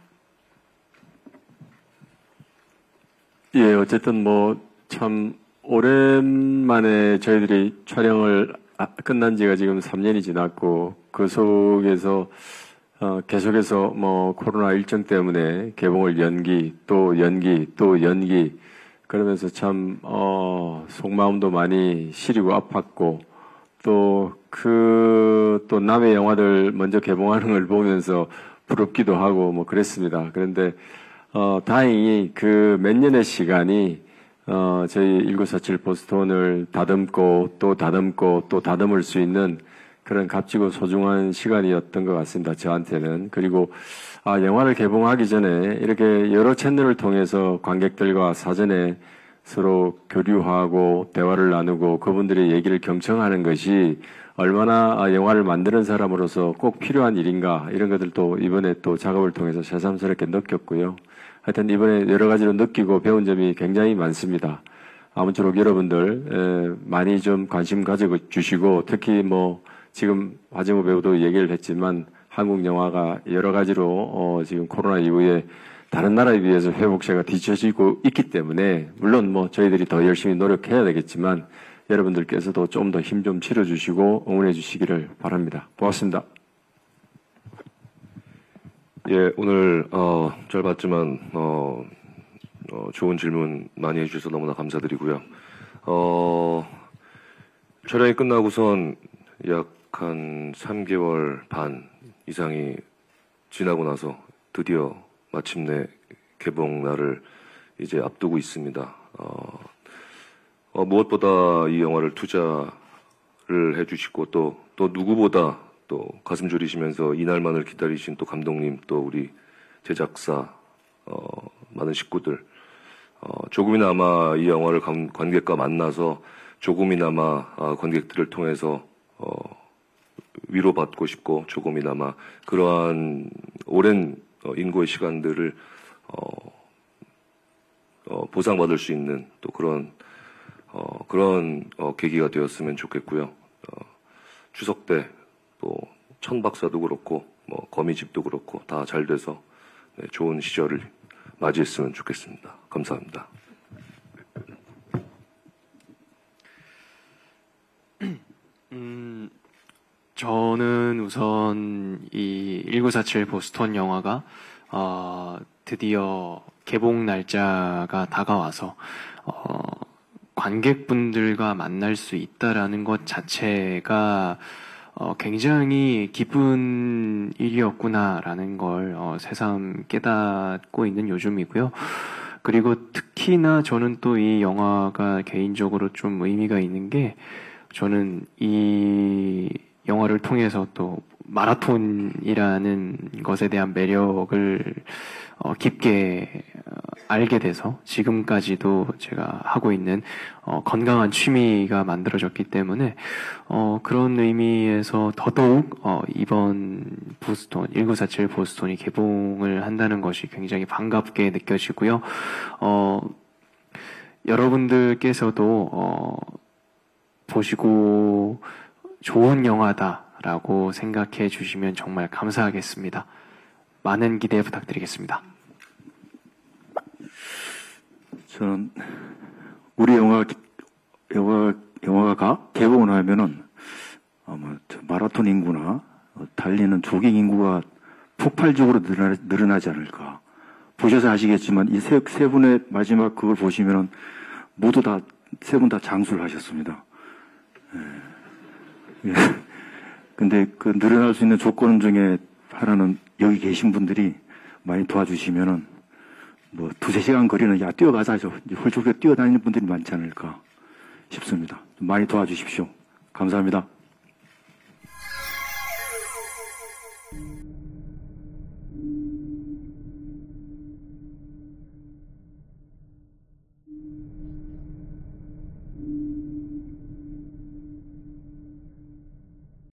예, 어쨌든 뭐, 참, 오랜만에 저희들이 촬영을 끝난 지가 지금 삼 년이 지났고, 그 속에서, 어, 계속해서 뭐, 코로나 일정 때문에 개봉을 연기, 또 연기, 또 연기, 그러면서 참, 어, 속마음도 많이 시리고 아팠고, 또, 그, 또 남의 영화들 먼저 개봉하는 걸 보면서 부럽기도 하고, 뭐, 그랬습니다. 그런데, 어, 다행히 그 몇 년의 시간이, 어, 저희 천구백사십칠 보스톤을 다듬고 또 다듬고 또 다듬을 수 있는 그런 값지고 소중한 시간이었던 것 같습니다. 저한테는. 그리고 아, 영화를 개봉하기 전에 이렇게 여러 채널을 통해서 관객들과 사전에 서로 교류하고 대화를 나누고 그분들의 얘기를 경청하는 것이 얼마나 영화를 만드는 사람으로서 꼭 필요한 일인가 이런 것들도 이번에 또 작업을 통해서 새삼스럽게 느꼈고요. 하여튼 이번에 여러 가지로 느끼고 배운 점이 굉장히 많습니다. 아무쪼록 여러분들 많이 좀 관심 가져주시고 특히 뭐 지금 화정우 배우도 얘기를 했지만 한국 영화가 여러 가지로 어 지금 코로나 이후에 다른 나라에 비해서 회복세가 뒤처지고 있기 때문에 물론 뭐 저희들이 더 열심히 노력해야 되겠지만 여러분들께서도 좀 더 힘 좀 실어주시고 응원해 주시기를 바랍니다. 고맙습니다. 예, 오늘 어, 짧았지만 어, 어, 좋은 질문 많이 해주셔서 너무나 감사드리고요. 어, 촬영이 끝나고선 약 한 삼 개월 반 이상이 지나고 나서 드디어 마침내 개봉 날을 이제 앞두고 있습니다. 어, 어, 무엇보다 이 영화를 투자를 해주시고 또, 또 누구보다 또 가슴 졸이시면서 이날만을 기다리신 또 감독님 또 우리 제작사 어, 많은 식구들 어, 조금이나마 이 영화를 관, 관객과 만나서 조금이나마 어, 관객들을 통해서 어, 위로받고 싶고 조금이나마 그러한 오랜 어, 인고의 시간들을 어, 어, 보상받을 수 있는 또 그런 어, 그런 어, 계기가 되었으면 좋겠고요. 어, 추석 때 또 천박사도 그렇고 뭐 거미집도 그렇고 다 잘 돼서 네, 좋은 시절을 맞이했으면 좋겠습니다. 감사합니다. 음, 저는 우선 이 천구백사십칠 보스턴 영화가 어, 드디어 개봉 날짜가 다가와서 어, 관객분들과 만날 수 있다라는 것 자체가 어, 굉장히 기쁜 일이었구나라는 걸 어, 새삼 깨닫고 있는 요즘이고요. 그리고 특히나 저는 또 이 영화가 개인적으로 좀 의미가 있는 게 저는 이 영화를 통해서 또 마라톤이라는 것에 대한 매력을 어, 깊게 어, 알게 돼서 지금까지도 제가 하고 있는 어, 건강한 취미가 만들어졌기 때문에 어, 그런 의미에서 더더욱 어, 이번 보스톤 천구백사십칠 보스톤이 개봉을 한다는 것이 굉장히 반갑게 느껴지고요. 어, 여러분들께서도 어, 보시고 좋은 영화다라고 생각해 주시면 정말 감사하겠습니다. 많은 기대 부탁드리겠습니다. 저는 우리 영화 영화 영화가 개봉을 하면은 아마 마라톤 인구나 달리는 조깅 인구가 폭발적으로 늘어나, 늘어나지 않을까. 보셔서 아시겠지만 이 세 세 분의 마지막 그걸 보시면은 모두 다 세 분 다 장수를 하셨습니다. 예. 근데 그 늘어날 수 있는 조건 중에 하나는 여기 계신 분들이 많이 도와주시면은 뭐 두세 시간 거리는 야 뛰어가자죠. 훌쩍 뛰어다니는 분들이 많지 않을까 싶습니다. 좀 많이 도와주십시오. 감사합니다.